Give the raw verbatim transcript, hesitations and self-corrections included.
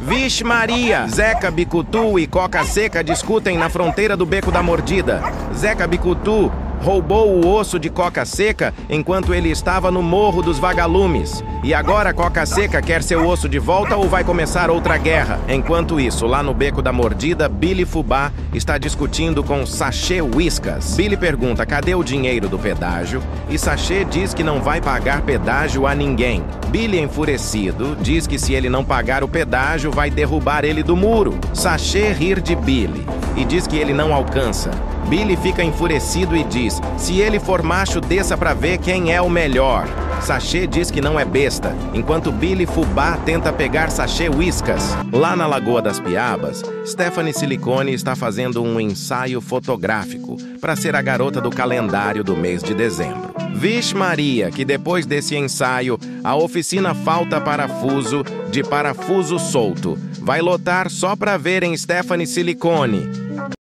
Vixe Maria! Zeca Bicutu e Coca Seca discutem na fronteira do Beco da Mordida. Zeca Bicutu roubou o osso de Coca Seca enquanto ele estava no Morro dos Vagalumes. E agora Coca Seca quer seu osso de volta ou vai começar outra guerra? Enquanto isso, lá no Beco da Mordida, Billy Fubá está discutindo com Sachê Whiskas. Billy pergunta cadê o dinheiro do pedágio e Sachê diz que não vai pagar pedágio a ninguém. Billy, enfurecido, diz que se ele não pagar o pedágio, vai derrubar ele do muro. Sachê ri de Billy e diz que ele não alcança. Billy fica enfurecido e diz, se ele for macho, desça pra ver quem é o melhor. Sachê diz que não é besta, enquanto Billy Fubá tenta pegar Sachê Whiskas. Lá na Lagoa das Piabas, Stephanie Silicone está fazendo um ensaio fotográfico para ser a garota do calendário do mês de dezembro. Vixe Maria, que depois desse ensaio, a oficina falta parafuso de parafuso solto. Vai lotar só pra verem Stephanie Silicone.